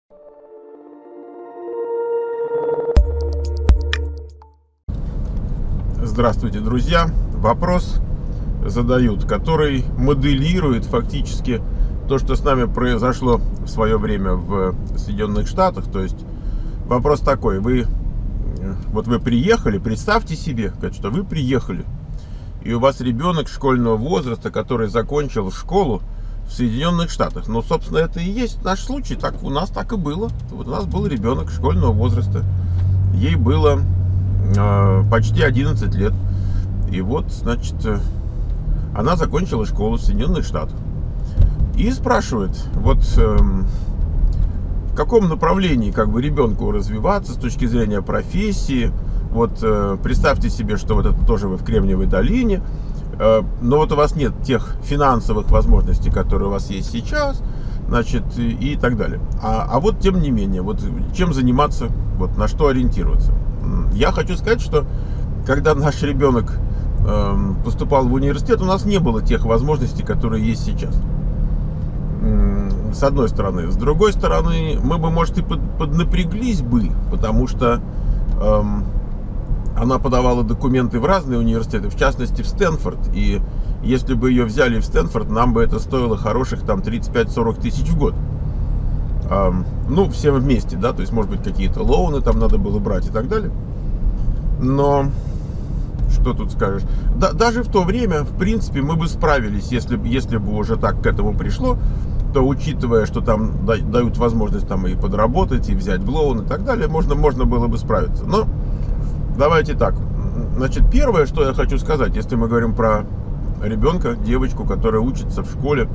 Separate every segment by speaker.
Speaker 1: Здравствуйте, друзья! Вопрос задают, который моделирует фактически то, что с нами произошло в свое время в Соединенных Штатах. То есть вопрос такой: вы приехали, представьте себе, что вы приехали, и у вас ребенок школьного возраста, который закончил школу в Соединенных Штатах. Ну, собственно, это и есть наш случай. Так у нас так и было. Вот у нас был ребенок школьного возраста. Ей было почти 11 лет. И вот, значит, она закончила школу в Соединенных Штатах. И спрашивает, в каком направлении ребенку развиваться с точки зрения профессии. Представьте себе, что это тоже вы в Кремниевой долине, но у вас нет тех финансовых возможностей, которые у вас есть сейчас, значит, и так далее. Тем не менее, чем заниматься, на что ориентироваться. Я хочу сказать, что когда наш ребенок поступал в университет, у нас не было тех возможностей, которые есть сейчас. С одной стороны. С другой стороны, мы бы, может, и поднапряглись бы, потому что она подавала документы в разные университеты, в частности в Стэнфорд. И если бы ее взяли в Стэнфорд, нам бы это стоило хороших 35-40 тысяч в год. Все вместе, да, то есть, может быть, какие-то лоуны там надо было брать и так далее. Но что тут скажешь? Даже в то время, в принципе, мы бы справились, если бы уже так к этому пришло, то, учитывая, что там дают возможность там и подработать, и взять в лоун и так далее, можно было бы справиться. Но давайте так. Значит, первое, что я хочу сказать, если мы говорим про ребенка, девочку, которая учится в школе.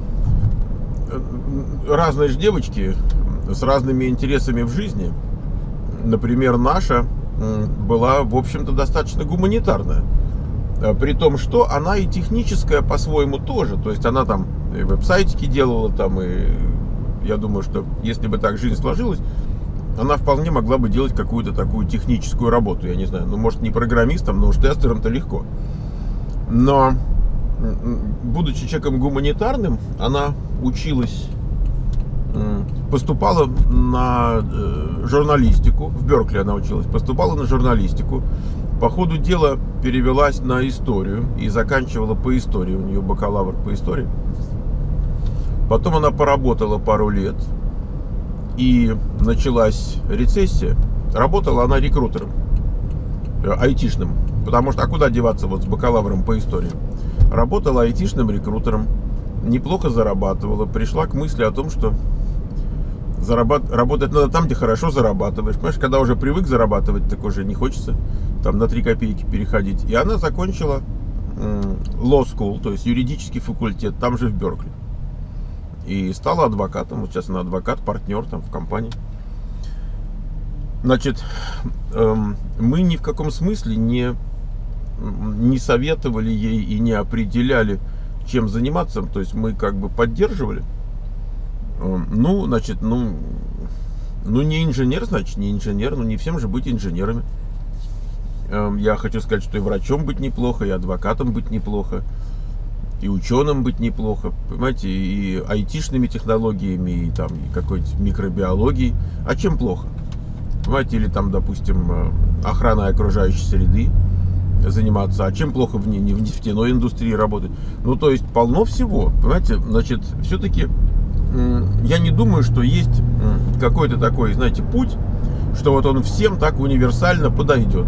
Speaker 1: Разные же девочки с разными интересами в жизни. Например, наша была, в общем-то, достаточно гуманитарная. При том, что она и техническая по-своему тоже. То есть она там и веб-сайтики делала, и я думаю, что если бы так жизнь сложилась, она вполне могла бы делать какую-то такую техническую работу. Я не знаю, может, не программистом, но уж тестером-то легко. Но, будучи человеком гуманитарным, она училась, поступала на журналистику. В Беркли она училась, поступала на журналистику. По ходу дела перевелась на историю и заканчивала по истории. У нее бакалавр по истории. Потом она поработала пару лет, и началась рецессия. Работала она рекрутером, айтишным. Потому что, куда деваться с бакалавром по истории? Работала айтишным рекрутером, неплохо зарабатывала. Пришла к мысли о том, что работать надо там, где хорошо зарабатываешь. Понимаешь, когда уже привык зарабатывать, так уже не хочется там на 3 копейки переходить. И она закончила law school, то есть юридический факультет, там же в Беркли. И стала адвокатом. Сейчас она адвокат, партнер там в компании. Значит, мы ни в каком смысле не советовали ей и не определяли, чем заниматься. То есть мы поддерживали. Не инженер, значит не инженер. Не всем же быть инженерами. Я хочу сказать, что и врачом быть неплохо, и адвокатом быть неплохо, и ученым быть неплохо, понимаете, и айтишными технологиями, и какой-нибудь микробиологией. А чем плохо? Понимаете, или допустим, охраной окружающей среды заниматься. А чем плохо в нефтяной индустрии работать? То есть полно всего, понимаете. Значит, все-таки я не думаю, что есть какой-то такой, знаете, путь, что он всем так универсально подойдет.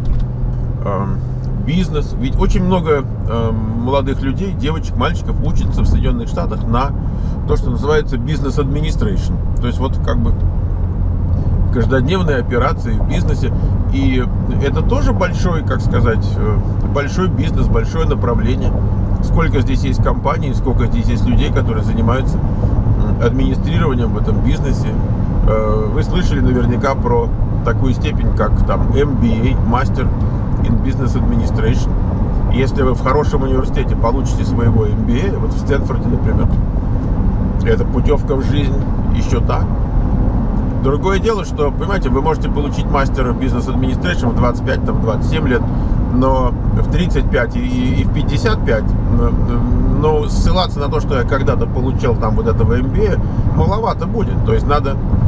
Speaker 1: Бизнес. Ведь очень много молодых людей, девочек, мальчиков учатся в Соединенных Штатах на то, что называется business administration. То есть каждодневные операции в бизнесе. И это тоже большой, большой бизнес, большое направление. Сколько здесь есть компаний, сколько здесь есть людей, которые занимаются администрированием в этом бизнесе. Вы слышали наверняка про такую степень, как MBA, Master in Business Administration. Если вы в хорошем университете получите своего MBA, в Стэнфорде, например, это путевка в жизнь еще та. Другое дело, что, понимаете, вы можете получить мастера в Business Administration в 25-27 лет, но в 35 и в 55, но ссылаться на то, что я когда-то получил этого MBA, маловато будет. То есть надо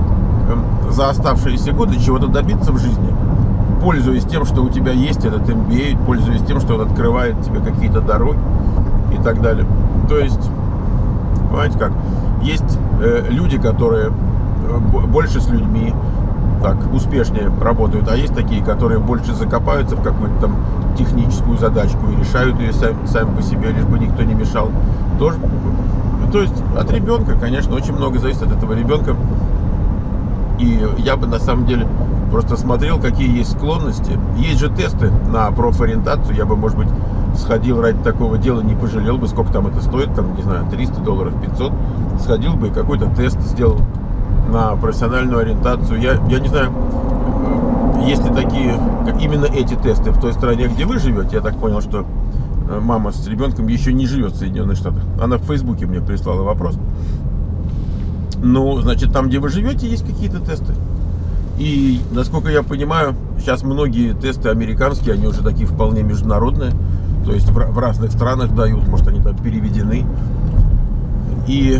Speaker 1: за оставшиеся годы чего-то добиться в жизни, пользуясь тем, что у тебя есть этот MBA, пользуясь тем, что он открывает тебе какие-то дороги и так далее. То есть, понимаете как, есть люди, которые больше с людьми так успешнее работают, а есть такие, которые больше закопаются в какую-то там техническую задачку и решают ее сами по себе, лишь бы никто не мешал. Тоже, то есть от ребенка, конечно, очень много зависит от этого ребенка. И я бы на самом деле просто смотрел, какие есть склонности. Есть же тесты на профориентацию. Я бы, может быть, сходил ради такого дела, не пожалел бы, сколько там это стоит, там, не знаю, $300, 500. Сходил бы и какой-то тест сделал на профессиональную ориентацию. Я не знаю, есть ли такие, именно эти тесты в той стране, где вы живете. Я так понял, что мама с ребенком еще не живет в Соединенных Штатах. Она в Фейсбуке мне прислала вопрос. Ну, значит, там, где вы живете, есть какие-то тесты. И, насколько я понимаю, сейчас многие тесты американские, они уже такие вполне международные. То есть в разных странах дают, может, они там переведены. И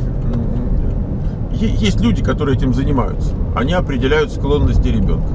Speaker 1: есть люди, которые этим занимаются. Они определяют склонности ребенка.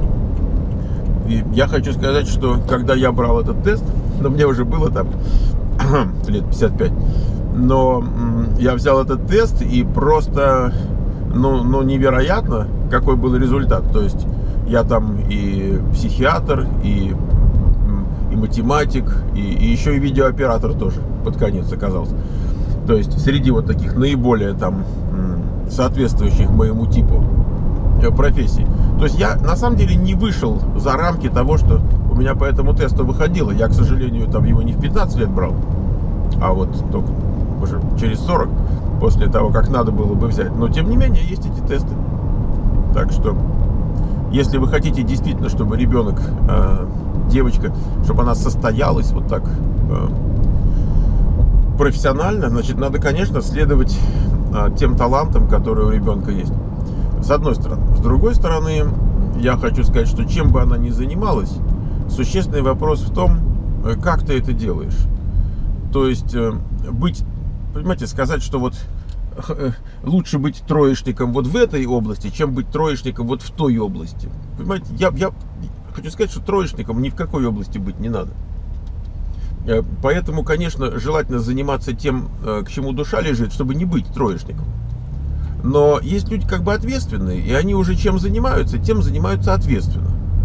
Speaker 1: И я хочу сказать, что когда я брал этот тест, но мне уже было там лет 55, но я взял этот тест и просто, ну невероятно, какой был результат. То есть я там и психиатр, и математик, и еще и видеооператор тоже под конец оказался. То есть среди вот таких наиболее там соответствующих моему типу профессий. То есть я на самом деле не вышел за рамки того, что у меня по этому тесту выходило. Я, к сожалению, там его не в 15 лет брал, а вот только уже через 40, после того, как надо было бы взять. Но тем не менее есть эти тесты. Так что, если вы хотите действительно, чтобы ребенок, девочка, чтобы она состоялась вот так профессионально, значит, надо, конечно, следовать тем талантам, которые у ребенка есть. С одной стороны. С другой стороны, я хочу сказать, что чем бы она ни занималась, существенный вопрос в том, как ты это делаешь. То есть быть, понимаете, сказать, что вот лучше быть троечником вот в этой области, чем быть троечником вот в той области. Понимаете, я хочу сказать, что троечником ни в какой области быть не надо. Поэтому, конечно, желательно заниматься тем, к чему душа лежит, чтобы не быть троечником. Но есть люди как бы ответственные, и они уже чем занимаются, тем занимаются ответственно.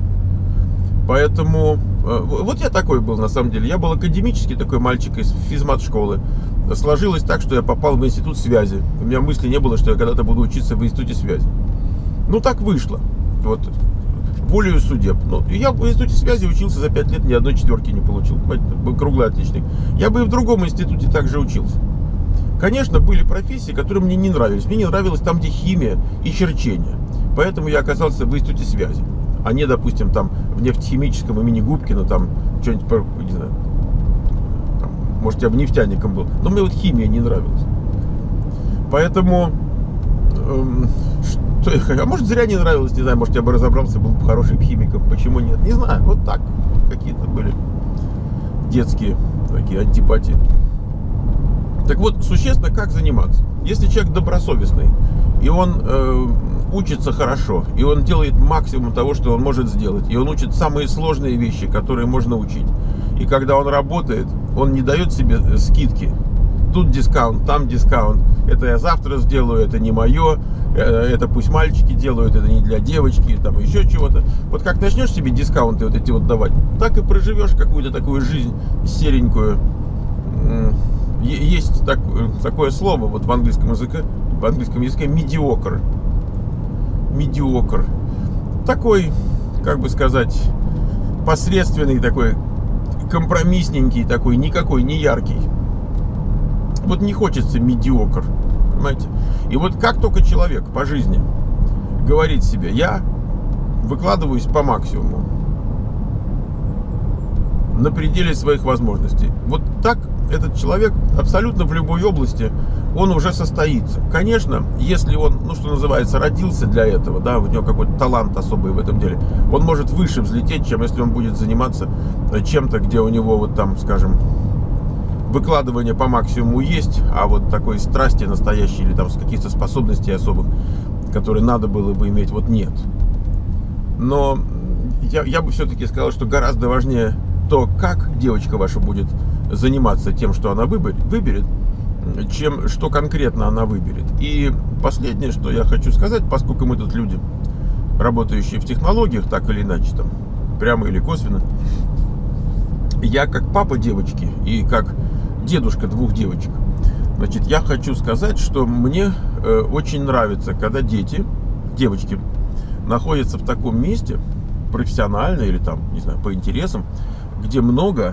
Speaker 1: Поэтому вот я такой был на самом деле. Я был академический такой мальчик из физмат-школы. Сложилось так, что я попал в институт связи. У меня мысли не было, что я когда-то буду учиться в институте связи. Ну так вышло. Вот волею судеб. Ну, я в институте связи учился за 5 лет, ни одной четверки не получил. Был круглый отличник. Я бы и в другом институте также учился. Конечно, были профессии, которые мне не нравились. Мне не нравилось там, где химия и черчение. Поэтому я оказался в институте связи. А не, допустим, там в нефтехимическом имени Губкина, там что-нибудь, не знаю, там, может, я бы нефтяником был. Но мне вот химия не нравилась. Поэтому, а может, зря не нравилось, не знаю, может, я бы разобрался, был бы хорошим химиком. Почему нет? Не знаю, вот так. Какие-то были детские такие антипатии. Так вот, существенно, как заниматься. Если человек добросовестный, и он учится хорошо, и он делает максимум того, что он может сделать, и он учит самые сложные вещи, которые можно учить. И когда он работает, он не дает себе скидки. Тут дискаунт, там дискаунт. Это я завтра сделаю, это не мое, это пусть мальчики делают, это не для девочки, там еще чего-то. Вот как начнешь себе дискаунты вот эти вот давать, так и проживешь какую-то такую жизнь серенькую. Есть такое слово вот в английском языке mediocre. Mediocre. Такой, как бы сказать, посредственный такой, компромиссненький такой, никакой, не яркий. Вот не хочется mediocre, понимаете? И вот как только человек по жизни говорит себе, я выкладываюсь по максимуму, на пределе своих возможностей, вот так этот человек абсолютно в любой области, он уже состоится. Конечно, если он, ну что называется, родился для этого, да, у него какой-то талант особый в этом деле, он может выше взлететь, чем если он будет заниматься чем-то, где у него вот там, скажем, выкладывание по максимуму есть, а вот такой страсти настоящей или там с каких-то способностей особых, которые надо было бы иметь, вот нет. Но я бы все-таки сказал, что гораздо важнее то, как девочка ваша будет заниматься тем, что она выберет, чем что конкретно она выберет. И последнее, что я хочу сказать, поскольку мы тут люди, работающие в технологиях, так или иначе, там, прямо или косвенно, я как папа девочки и как дедушка двух девочек, значит, я хочу сказать, что мне очень нравится, когда девочки, находятся в таком месте, профессионально или там, не знаю, по интересам, где много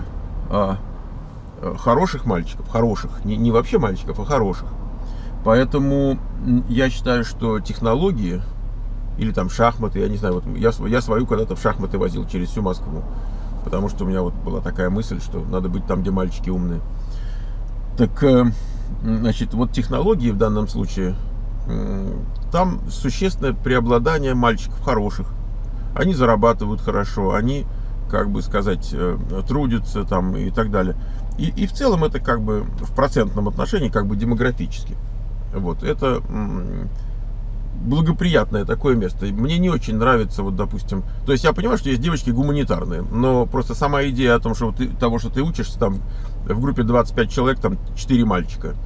Speaker 1: хороших мальчиков, не вообще мальчиков, а хороших. Поэтому я считаю, что технологии или там шахматы, я не знаю, вот я свою когда-то в шахматы возил через всю Москву, потому что у меня вот была такая мысль, что надо быть там, где мальчики умные. Так, значит, вот технологии в данном случае, там существенное преобладание мальчиков хороших. Они зарабатывают хорошо, они, как бы сказать, трудятся там и так далее. И в целом это как бы в процентном отношении, как бы демографически. Вот, это благоприятное такое место. Мне не очень нравится, вот, допустим, то есть я понимаю, что есть девочки гуманитарные, но просто сама идея о том, что что ты учишься, там в группе 25 человек, там 4 мальчика.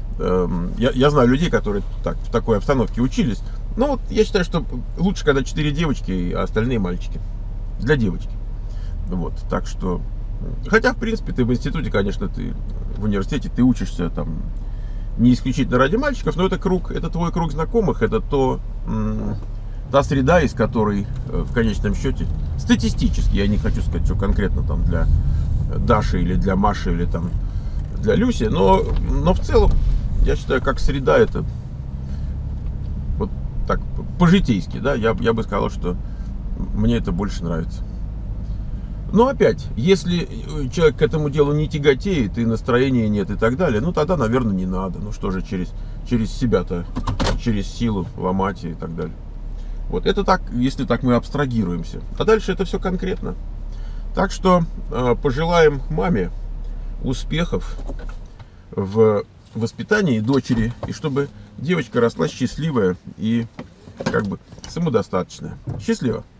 Speaker 1: Я знаю людей, которые в такой обстановке учились. Но вот я считаю, что лучше, когда 4 девочки, а остальные мальчики. Для девочки. Вот, так что... Хотя, в принципе, ты в институте, конечно, ты в университете, ты учишься там не исключительно ради мальчиков, но это твой круг знакомых, это та среда, из которой в конечном счете, статистически, я не хочу сказать, что конкретно там для Даши или для Маши или там для Люси, но в целом, я считаю, как среда, это вот так по-житейски, да, я бы сказал, что мне это больше нравится. Но опять, если человек к этому делу не тяготеет, и настроения нет, и так далее, ну тогда, наверное, не надо. Ну что же через себя-то, через силу ломать и так далее. Вот, это так, если так мы абстрагируемся. А дальше это все конкретно. Так что пожелаем маме успехов в воспитании дочери, и чтобы девочка росла счастливая и как бы самодостаточная. Счастливо!